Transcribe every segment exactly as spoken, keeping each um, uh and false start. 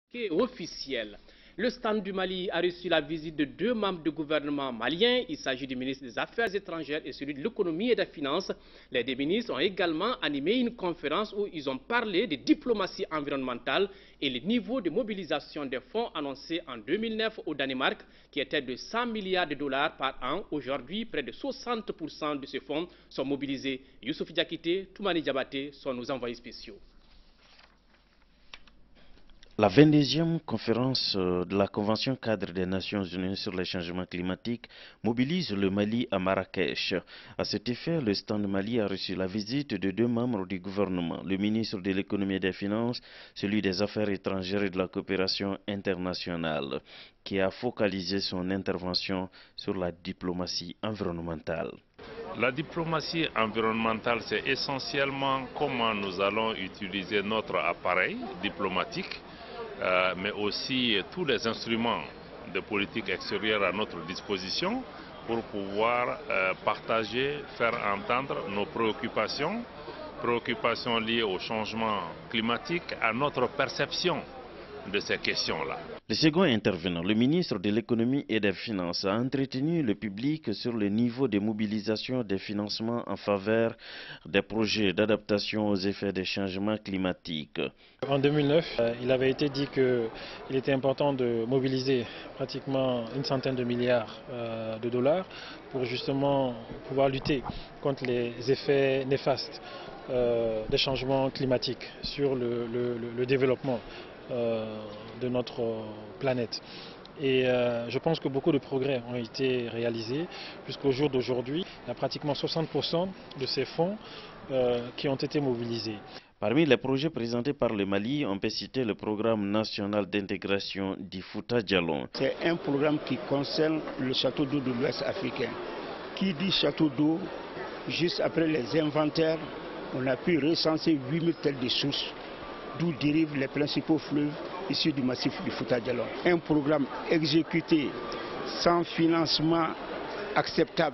Officiel. Le stand du Mali a reçu la visite de deux membres du gouvernement malien. Il s'agit du ministre des Affaires étrangères et celui de l'économie et des finances. Les deux ministres ont également animé une conférence où ils ont parlé de diplomatie environnementale et le niveau de mobilisation des fonds annoncés en deux mille neuf au Danemark, qui était de cent milliards de dollars par an. Aujourd'hui, près de soixante pour cent de ces fonds sont mobilisés. Youssouf Diakité, Toumani Diabaté sont nos envoyés spéciaux. La vingt-deuxième conférence de la Convention cadre des Nations Unies sur les changements climatiques mobilise le Mali à Marrakech. À cet effet, le stand Mali a reçu la visite de deux membres du gouvernement, le ministre de l'économie et des finances, celui des affaires étrangères et de la coopération internationale, qui a focalisé son intervention sur la diplomatie environnementale. La diplomatie environnementale, c'est essentiellement comment nous allons utiliser notre appareil diplomatique, Euh, mais aussi tous les instruments de politique extérieure à notre disposition pour pouvoir euh, partager, faire entendre nos préoccupations, préoccupations liées au changement climatique, à notre perception de ces questions-là. Le second intervenant, le ministre de l'économie et des finances, a entretenu le public sur le niveau de mobilisation des financements en faveur des projets d'adaptation aux effets des changements climatiques. En deux mille neuf, euh, il avait été dit qu'il était important de mobiliser pratiquement une centaine de milliards euh, de dollars pour justement pouvoir lutter contre les effets néfastes euh, des changements climatiques sur le, le, le développement Euh, de notre planète. Et euh, je pense que beaucoup de progrès ont été réalisés jusqu'au jour d'aujourd'hui. Il y a pratiquement soixante pour cent de ces fonds euh, qui ont été mobilisés. Parmi les projets présentés par le Mali, on peut citer le programme national d'intégration du Fouta Djallon. C'est un programme qui concerne le château d'eau de l'Ouest africain. Qui dit château d'eau, juste après les inventaires, on a pu recenser huit mille têtes de sources, d'où dérivent les principaux fleuves issus du massif du Fouta Djallon. Un programme exécuté sans financement acceptable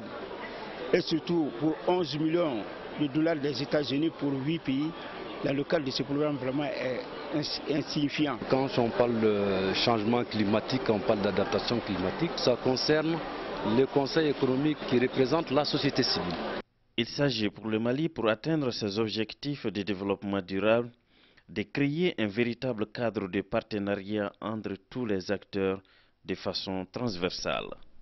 et surtout pour onze millions de dollars des États-Unis pour huit pays. Dans le cadre de ce programme, vraiment est insignifiant. Quand on parle de changement climatique, on parle d'adaptation climatique, ça concerne le Conseil économique qui représente la société civile. Il s'agit pour le Mali, pour atteindre ses objectifs de développement durable, de créer un véritable cadre de partenariat entre tous les acteurs de façon transversale.